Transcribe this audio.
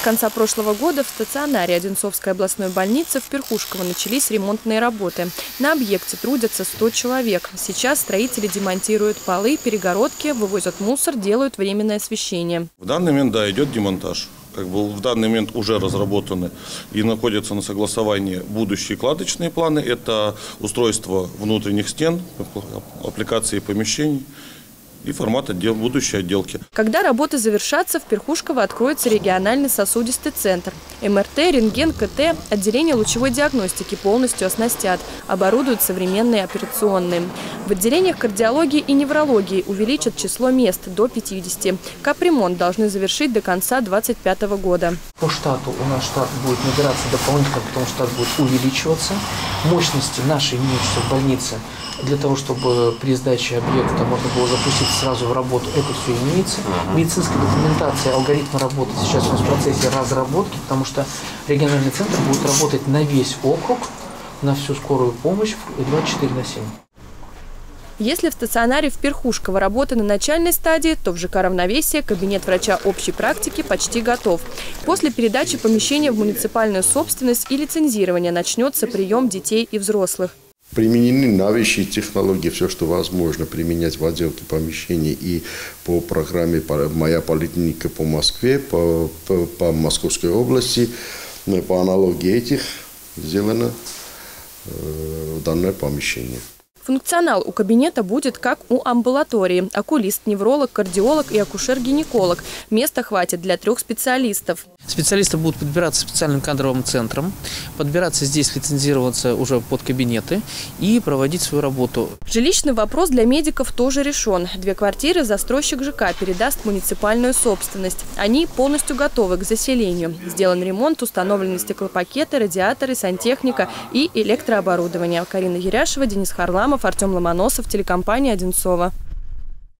конца прошлого года в стационаре Одинцовской областной больницы в Перхушково начались ремонтные работы. На объекте трудятся 100 человек. Сейчас строители демонтируют полы, перегородки, вывозят мусор, делают временное освещение. В данный момент, да, идет демонтаж. В данный момент уже разработаны и находятся на согласовании будущие кладочные планы. Это устройство внутренних стен, аппликации помещений и формат будущей отделки. Когда работы завершатся, в Перхушково откроется региональный сосудистый центр. МРТ, рентген, КТ, отделение лучевой диагностики полностью оснастят, оборудуют современные операционные. В отделениях кардиологии и неврологии увеличат число мест до 50. Капремонт должны завершить до конца 2025 года. По штату у нас штат будет набираться дополнительно, потому что штат будет увеличиваться. Мощности наши имеются в больнице для того, чтобы при сдаче объекта можно было запустить сразу в работу. Это все имеется. Медицинская документация, алгоритмы работы сейчас у нас в процессе разработки, потому что региональный центр будет работать на весь округ, на всю скорую помощь 24/7. Если в стационаре в Перхушково работа на начальной стадии, то в ЖК «Равновесие» кабинет врача общей практики почти готов. После передачи помещения в муниципальную собственность и лицензирования начнется прием детей и взрослых. Применены новейшие технологии, все, что возможно применять в отделке помещений и по программе «Моя поликлиника» по Москве, по Московской области. По аналогии этих сделано данное помещение. Функционал у кабинета будет как у амбулатории. Окулист, невролог, кардиолог и акушер-гинеколог. Места хватит для 3 специалистов. Специалисты будут подбираться специальным кадровым центром, подбираться здесь, лицензироваться уже под кабинеты и проводить свою работу. Жилищный вопрос для медиков тоже решен. 2 квартиры застройщик ЖК передаст в муниципальную собственность. Они полностью готовы к заселению. Сделан ремонт, установлены стеклопакеты, радиаторы, сантехника и электрооборудование. Карина Еряшева, Денис Харламов, Артем Ломоносов, телекомпания «Одинцово».